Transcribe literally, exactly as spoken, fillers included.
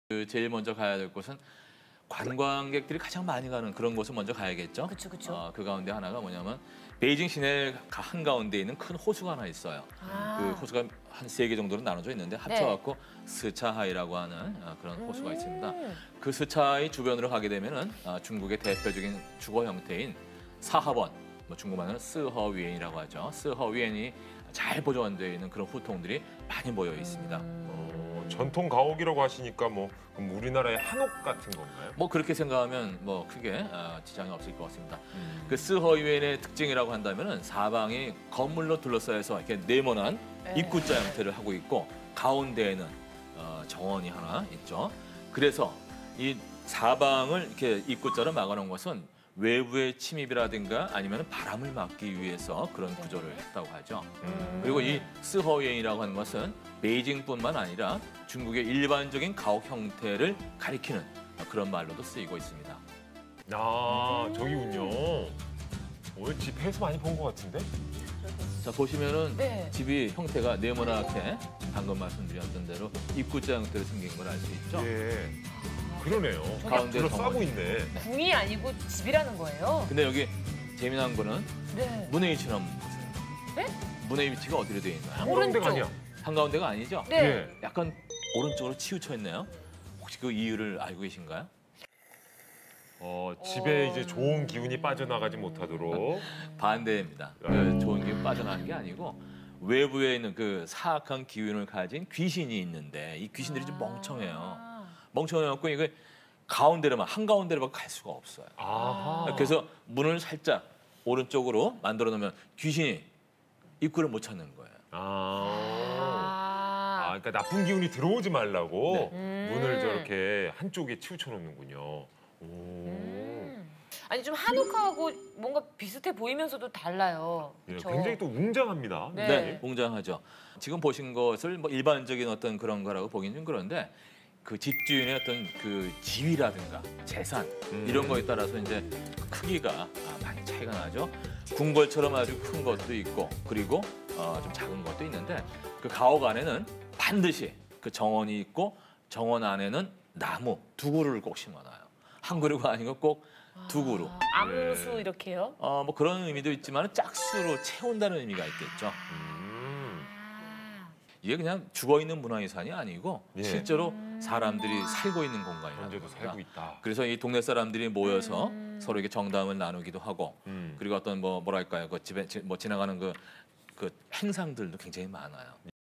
그 제일 먼저 가야 될 곳은 관광객들이 가장 많이 가는 그런 곳을 먼저 가야겠죠. 그쵸, 그쵸. 어, 그 가운데 하나가 뭐냐면 베이징 시내 한가운데 있는 큰 호수가 하나 있어요. 아. 그 호수가 한 세 개 정도로 나눠져 있는데 합쳐갖고 스차하이라고 하는 어, 그런 호수가 있습니다. 음. 그 스차하이 주변으로 가게 되면은 어, 중국의 대표적인 주거 형태인 사하번, 뭐 중국말로는 스허위엔이라고 하죠. 스허위엔이 잘 보존되어 있는 그런 후통들이 많이 모여 있습니다. 어, 전통 가옥이라고 하시니까 뭐 그럼 우리나라의 한옥 같은 건가요? 뭐 그렇게 생각하면 뭐 크게 어, 지장이 없을 것 같습니다. 음. 그 스허위엔의 특징이라고 한다면은 사방이 건물로 둘러싸여서 이렇게 네모난 네. 입구자 형태를 하고 있고 가운데에는 어, 정원이 하나 있죠. 그래서 이 사방을 이렇게 입구자로 막아놓은 것은 외부의 침입이라든가 아니면 바람을 막기 위해서 그런 구조를 했다고 하죠. 음. 그리고 이 스허위엔이라고 하는 것은 베이징뿐만 아니라 중국의 일반적인 가옥 형태를 가리키는 그런 말로도 쓰이고 있습니다. 아, 저기군요. 오늘 집회에서 많이 본 것 같은데? 자 보시면은 네. 집이 형태가 네모나게 방금 말씀드렸던 대로 입구자 형태로 생긴 걸 알 수 있죠. 예. 그러네요. 가운데 둘러싸고 정원이. 있네. 궁이 아니고 집이라는 거예요? 근데 여기 재미난 거는 네. 문의 위치를 한번 보세요. 네? 문의 위치가 어디로 되어 있나요? 한가운데가 오른쪽. 아니야. 한가운데가 아니죠? 네. 예. 약간 오른쪽으로 치우쳐 있네요. 혹시 그 이유를 알고 계신가요? 어, 집에 어. 이제 좋은 기운이 빠져나가지 못하도록. 반대입니다. 그 좋은 게 빠져나가는 게 아니고 외부에 있는 그 사악한 기운을 가진 귀신이 있는데 이 귀신들이 좀 멍청해요. 아. 멍청해갖고 이거 가운데로만 한가운데로만 갈 수가 없어요. 아하. 그래서 문을 살짝 오른쪽으로 만들어 놓으면 귀신이 입구를 못 찾는 거예요. 아. 아. 아, 그러니까 나쁜 기운이 들어오지 말라고 네. 문을 저렇게 한쪽에 치우쳐 놓는군요. 오. 음. 아니 좀 한옥하고 뭔가 비슷해 보이면서도 달라요. 예, 그쵸? 굉장히 또 웅장합니다. 네. 네, 웅장하죠. 지금 보신 것을 뭐 일반적인 어떤 그런 거라고 보기는 좀 그런데 그 집주인의 어떤 그 지위라든가 재산 음. 이런 거에 따라서 이제 크기가 아, 많이 차이가 나죠. 궁궐처럼 아주 큰 것도 있고 그리고 어, 좀 작은 것도 있는데 그 가옥 안에는 반드시 그 정원이 있고 정원 안에는 나무 두 그루를 꼭 심어놔요. 한 그루가 아니고 꼭 두 그루. 아, 암수 네. 이렇게요? 어, 뭐 그런 의미도 있지만 짝수로 채운다는 의미가 있겠죠. 음. 아. 이게 그냥 죽어 있는 문화유산이 아니고 예. 실제로 사람들이 살고 있는 공간이라는 현재도 겁니다. 살고 있다. 그래서 이 동네 사람들이 모여서 음. 서로 이렇게 정담을 나누기도 하고 음. 그리고 어떤 뭐 뭐랄까요 그 집에 지- 뭐 지나가는 그 그 행상들도 굉장히 많아요.